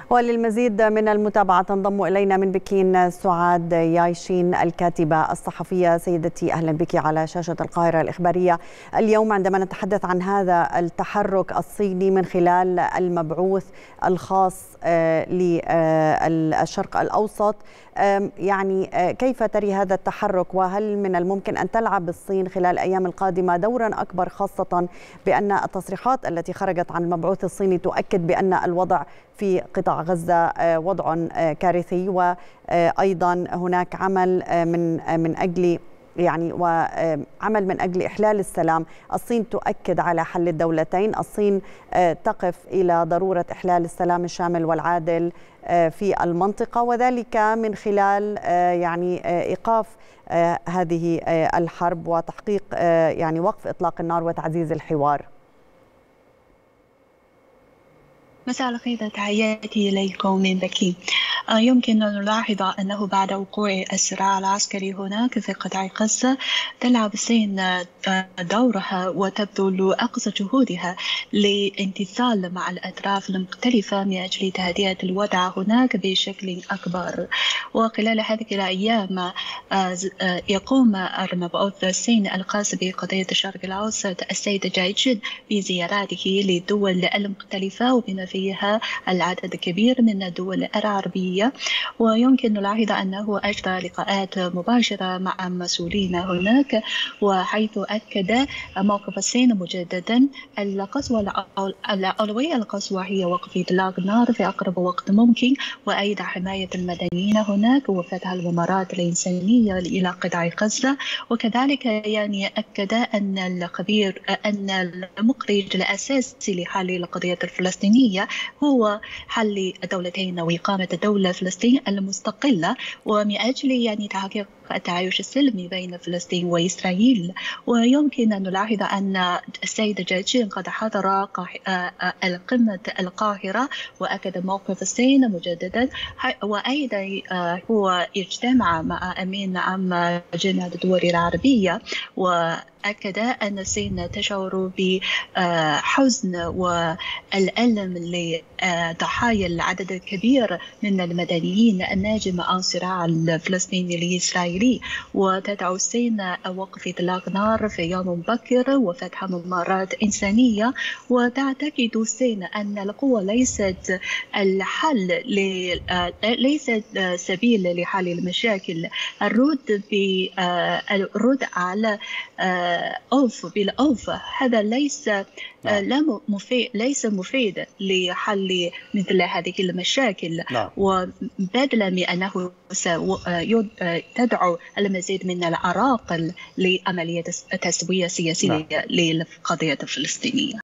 وللمزيد من المتابعة تنضم إلينا من بكين سعاد يايشين الكاتبة الصحفية. سيدتي أهلا بك على شاشة القاهرة الإخبارية اليوم. عندما نتحدث عن هذا التحرك الصيني من خلال المبعوث الخاص للشرق الأوسط، يعني كيف تري هذا التحرك، وهل من الممكن أن تلعب الصين خلال الأيام القادمة دورا أكبر، خاصة بأن التصريحات التي خرجت عن المبعوث الصيني تؤكد بأن الوضع في قطاع غزة وضع كارثي، وأيضا هناك عمل من أجل وعمل من أجل إحلال السلام. الصين تؤكد على حل الدولتين، الصين تقف إلى ضرورة إحلال السلام الشامل والعادل في المنطقة، وذلك من خلال إيقاف هذه الحرب وتحقيق وقف إطلاق النار وتعزيز الحوار. مساء الخير، تحياتي إليكم من بكين. يمكن أن نلاحظ أنه بعد وقوع الصراع العسكري هناك في قطاع غزة تلعب الصين دورها وتبذل أقصى جهودها للانتصال مع الأطراف المختلفة من أجل تهدئة الوضع هناك بشكل أكبر. وخلال هذه الأيام يقوم المبعوث الصيني الخاص بقضية الشرق الأوسط السيد جاي جون بزياراته للدول المختلفة وبما فيها العدد الكبير من الدول العربية، ويمكن نلاحظ أنه أجرى لقاءات مباشرة مع مسؤولين هناك، وحيث أكد موقف الصين مجددا الأولوية القصوى هي وقف إطلاق النار في أقرب وقت ممكن، وأيضا حماية المدنيين هناك وفتح الممرات الإنسانية إلى قطاع غزة. وكذلك أكد أن المخرج الأساسي لحل القضية الفلسطينية هو حل الدولتين وإقامة دولة فلسطين المستقلة، ومن أجل تحقيق التعايش السلمي بين فلسطين وإسرائيل. ويمكن أن نلاحظ أن السيد جاي جون قد حضر القمة القاهرة وأكد موقف الصين مجددا، وأيضا هو اجتمع مع أمين عام جامعة الدول العربية وأكد أن الصين تشعر بحزن والألم لضحايا العدد الكبير من المدنيين الناجم عن الصراع الفلسطيني الإسرائيلي، وتدعو الصين وقف إطلاق نار في يوم مبكر وفتح ممرات إنسانية. وتعتقد الصين أن القوة ليست الحل ليست سبيل لحل المشاكل. الرد على بالعنف هذا ليس مفيد لحل مثل هذه المشاكل، وبدلا من أنه تدعو المزيد من العراقل لعملية تسوية سياسية للقضية الفلسطينية.